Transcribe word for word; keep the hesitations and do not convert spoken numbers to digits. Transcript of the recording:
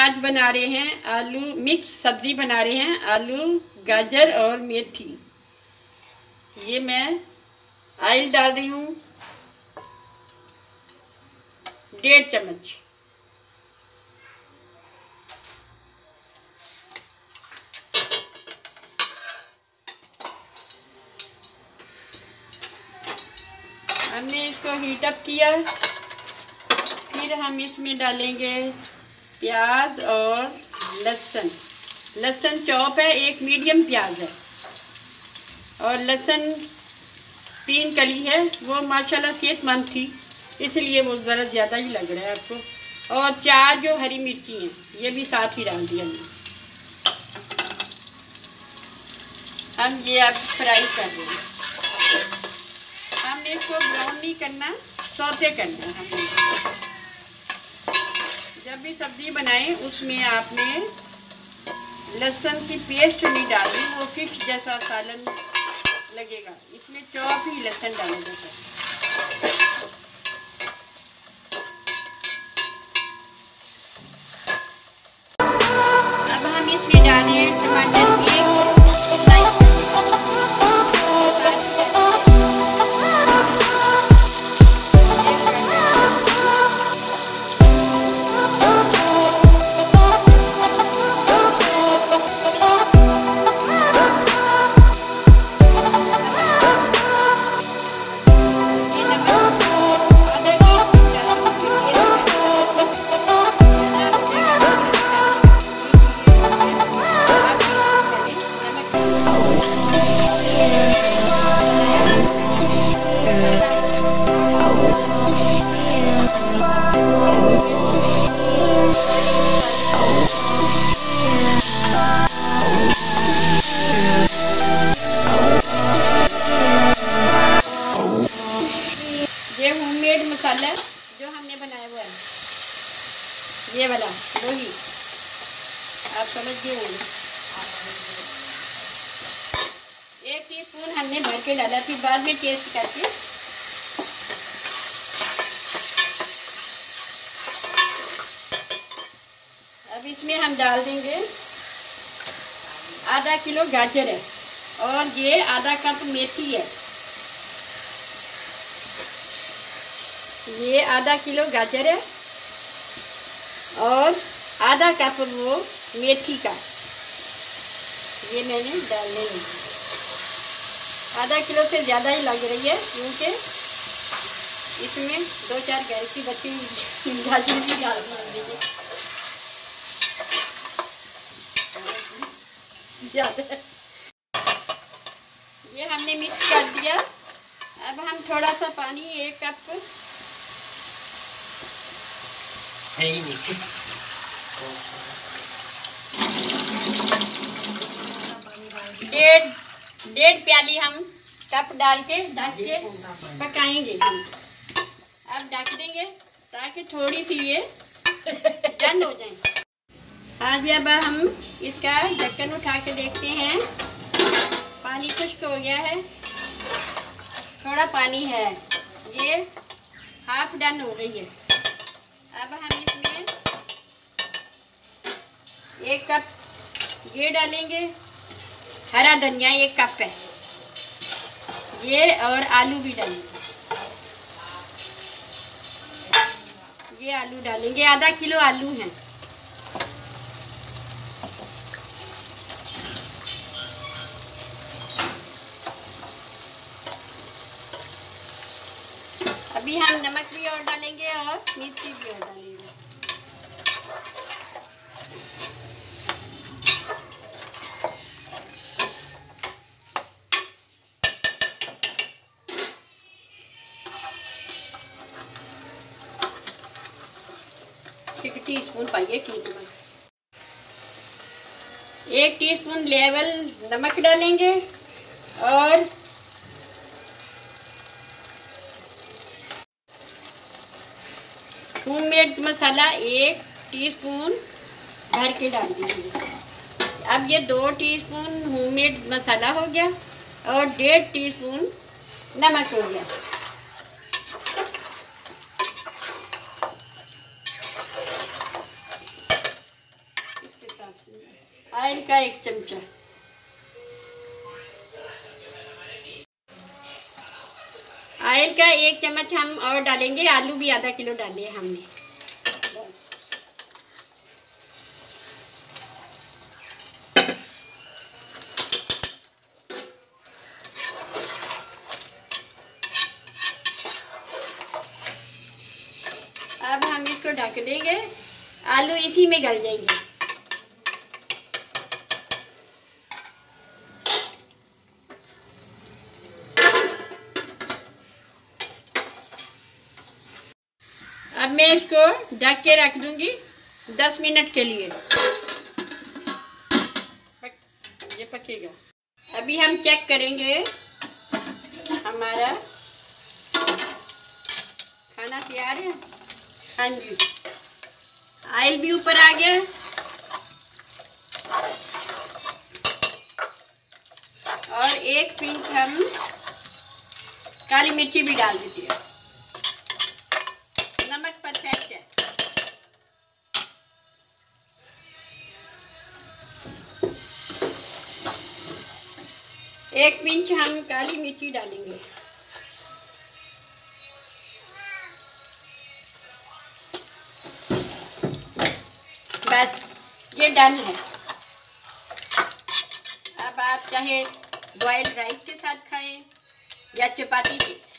आज बना रहे हैं आलू मिक्स सब्ज़ी बना रहे हैं, आलू गाजर और मेथी। ये मैं ऑयल डाल रही हूँ डेढ़ चम्मच। हमने इसको हीट अप किया। फिर हम इसमें डालेंगे प्याज और लहसुन। लहसुन चॉप है, एक मीडियम प्याज है और लहसुन तीन कली है। वो माशाल्लाह सेहतमंद थी, इसलिए वो ज़रा ज़्यादा ही लग रहा है आपको। और चार जो हरी मिर्ची हैं ये भी साथ ही डाल दिया हमने। हम ये अब फ्राई कर रहे हैं। हमने इसको ब्राउन नहीं करना, सौते करना है हमने। जब भी सब्ज़ी बनाएं उसमें आपने लहसुन की पेस्ट नहीं डालनी, वो फिश जैसा सालन लगेगा। इसमें चॉप ही लहसुन डाला जाता है। अब हम इसमें डालें टमाटर एक मसाला जो हमने बनाया हुआ है, ये वाला वही आप समझिए। एक टीस्पून हमने भर के डाला, फिर बाद में टेस्ट करके। अब इसमें हम डाल देंगे आधा किलो गाजर है और ये आधा कप मेथी है। ये आधा किलो गाजर है और आधा कप वो मेथी का, ये मैंने डालने लगी। आधा किलो से ज़्यादा ही लग रही है क्योंकि इसमें दो चार गैस की बची गाजर भी डाल दीजिए ज़्यादा। ये हमने मिक्स कर दिया। अब हम थोड़ा सा पानी एक कप डेढ़ डेढ़ प्याली हम कप डाल के ढक के पकाएंगे। अब ढक देंगे ताकि थोड़ी सी ये ठंड हो जाए। आज अब हम इसका ढक्कन उठा के देखते हैं। पानी खुश्क हो गया है, थोड़ा पानी है, ये हाफ डन हो गई है। अब हम इसमें एक कप ये डालेंगे, हरा धनिया एक कप है ये, और आलू भी डालेंगे। ये आलू डालेंगे, आधा किलो आलू हैं। अभी हम नमक भी और डालेंगे और मिर्ची भी और डालेंगे। एक टीस्पून पाइए नमक, एक टीस्पून लेवल नमक डालेंगे और होममेड मसाला एक टीस्पून भर के डाल दीजिए। अब ये दो टीस्पून होममेड मसाला हो गया और डेढ़ टीस्पून नमक हो गया। ऑयल का एक चमचा, ऑयल का एक चम्मच हम और डालेंगे। आलू भी आधा किलो डाले हमने। बस अब हम इसको ढक देंगे, आलू इसी में गल जाएंगे। अब मैं इसको ढक के रख दूंगी दस मिनट के लिए। पक, ये पकेगा। अभी हम चेक करेंगे हमारा खाना तैयार है। हाँ जी, ऑयल भी ऊपर आ गया और एक पिंच हम काली मिर्ची भी डाल देती है। नमक परफेक्ट है। एक पिंच हम काली मिर्ची डालेंगे। बस ये डन है। अब आप चाहे बॉइल्ड राइस के साथ खाएं या चपाती के।